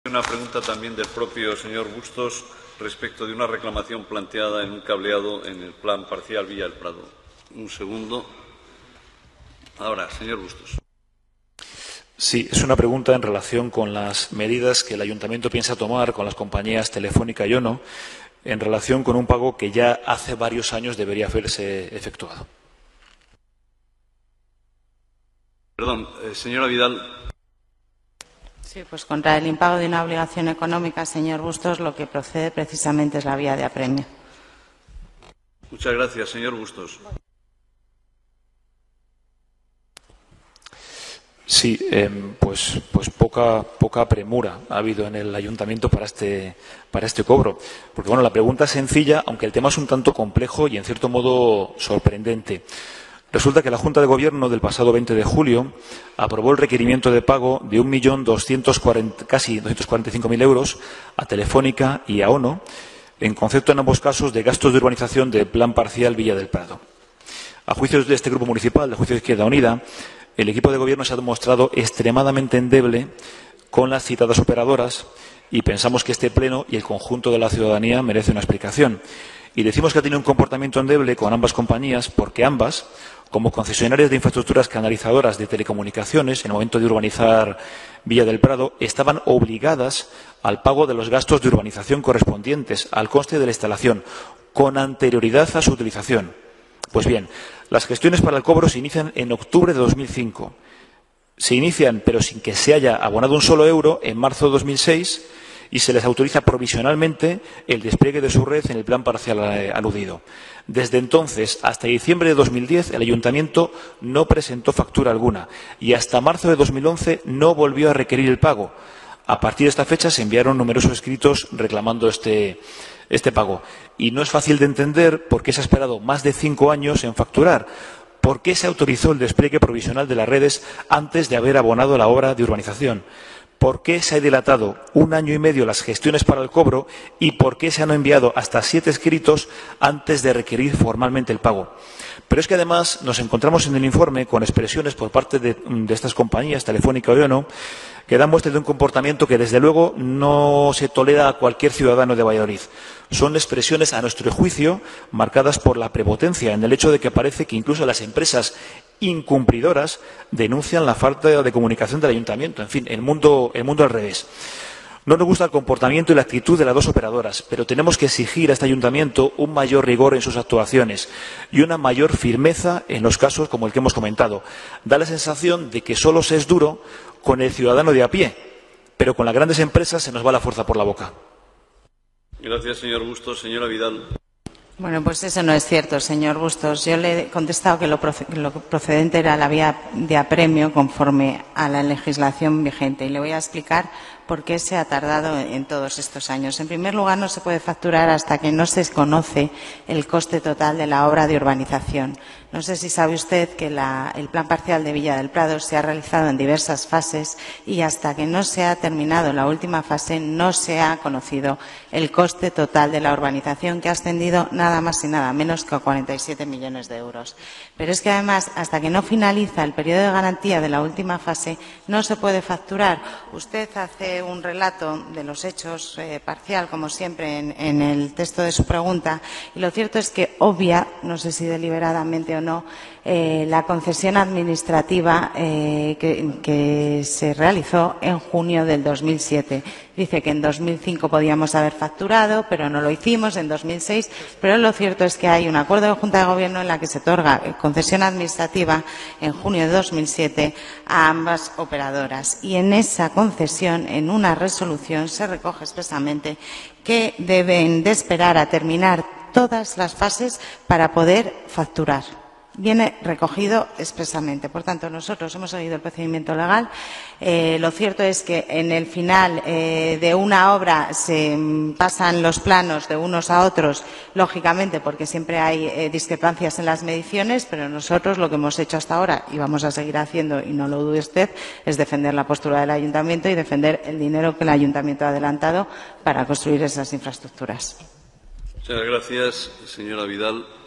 Una pregunta también del propio señor Bustos respecto de una reclamación planteada en un cableado en el plan parcial Villa del Prado. Un segundo. Ahora, señor Bustos. Sí, es una pregunta en relación con las medidas que el Ayuntamiento piensa tomar con las compañías Telefónica y Ono en relación con un pago que ya hace varios años debería haberse efectuado. Perdón, señora Vidal. Sí, pues contra el impago de una obligación económica, señor Bustos, lo que procede precisamente es la vía de apremio. Muchas gracias, señor Bustos. Sí, pues poca premura ha habido en el Ayuntamiento para este cobro. Porque, bueno, la pregunta es sencilla, aunque el tema es un tanto complejo y, en cierto modo, sorprendente. Resulta que la Junta de Gobierno del pasado 20 de julio aprobó el requerimiento de pago de casi 245.000 euros a Telefónica y a Ono, en concepto en ambos casos de gastos de urbanización del Plan Parcial Villa del Prado. A juicio de este Grupo Municipal, de Juicio de Izquierda Unida, el equipo de Gobierno se ha demostrado extremadamente endeble con las citadas operadoras y pensamos que este Pleno y el conjunto de la ciudadanía merece una explicación. Y decimos que ha tenido un comportamiento endeble con ambas compañías porque ambas, como concesionarias de infraestructuras canalizadoras de telecomunicaciones, en el momento de urbanizar Villa del Prado, estaban obligadas al pago de los gastos de urbanización correspondientes al coste de la instalación, con anterioridad a su utilización. Pues bien, las gestiones para el cobro se inician en octubre de 2005. Se inician, pero sin que se haya abonado un solo euro, en marzo de 2006 y se les autoriza provisionalmente el despliegue de su red en el plan parcial aludido. Desde entonces hasta diciembre de 2010 el Ayuntamiento no presentó factura alguna y hasta marzo de 2011 no volvió a requerir el pago. A partir de esta fecha se enviaron numerosos escritos reclamando este pago. Y no es fácil de entender por qué se ha esperado más de 5 años en facturar. ¿Por qué se autorizó el despliegue provisional de las redes antes de haber abonado la obra de urbanización? ¿Por qué se ha dilatado 1 año y medio las gestiones para el cobro y por qué se han enviado hasta 7 escritos antes de requerir formalmente el pago? Pero es que además nos encontramos en el informe con expresiones por parte de estas compañías, Telefónica y Ono, que dan muestra de un comportamiento que desde luego no se tolera a cualquier ciudadano de Valladolid. Son expresiones, a nuestro juicio, marcadas por la prepotencia, en el hecho de que parece que incluso las empresas incumplidoras denuncian la falta de comunicación del Ayuntamiento. En fin, el mundo al revés. No nos gusta el comportamiento y la actitud de las dos operadoras, pero tenemos que exigir a este Ayuntamiento un mayor rigor en sus actuaciones y una mayor firmeza en los casos como el que hemos comentado. Da la sensación de que solo se es duro con el ciudadano de a pie, pero con las grandes empresas se nos va la fuerza por la boca. Gracias, señor Bustos. Señora Vidal. Bueno, pues eso no es cierto, señor Bustos. Yo le he contestado que lo procedente era la vía de apremio conforme a la legislación vigente y le voy a explicar por qué se ha tardado en todos estos años. En primer lugar, no se puede facturar hasta que no se conoce el coste total de la obra de urbanización. No sé si sabe usted que el plan parcial de Villa del Prado se ha realizado en diversas fases y hasta que no se ha terminado la última fase no se ha conocido el coste total de la urbanización, que ha ascendido nada más y nada menos que a 47 millones de euros. Pero es que además, hasta que no finaliza el periodo de garantía de la última fase, no se puede facturar. Usted hace un relato de los hechos parcial, como siempre, en el texto de su pregunta, y lo cierto es que obvia, no sé si deliberadamente o no, la concesión administrativa que se realizó en junio del 2007. Dice que en 2005 podíamos haber facturado, pero no lo hicimos, en 2006. Pero lo cierto es que hay un acuerdo de Junta de Gobierno en la que se otorga concesión administrativa en junio de 2007 a ambas operadoras. Y en esa concesión, en una resolución, se recoge expresamente que deben de esperar a terminar todas las fases para poder facturar. Viene recogido expresamente. Por tanto, nosotros hemos seguido el procedimiento legal. Lo cierto es que en el final de una obra se pasan los planos de unos a otros, lógicamente, porque siempre hay discrepancias en las mediciones, pero nosotros lo que hemos hecho hasta ahora, y vamos a seguir haciendo, y no lo dude usted, es defender la postura del Ayuntamiento y defender el dinero que el Ayuntamiento ha adelantado para construir esas infraestructuras. Muchas gracias, señora Vidal.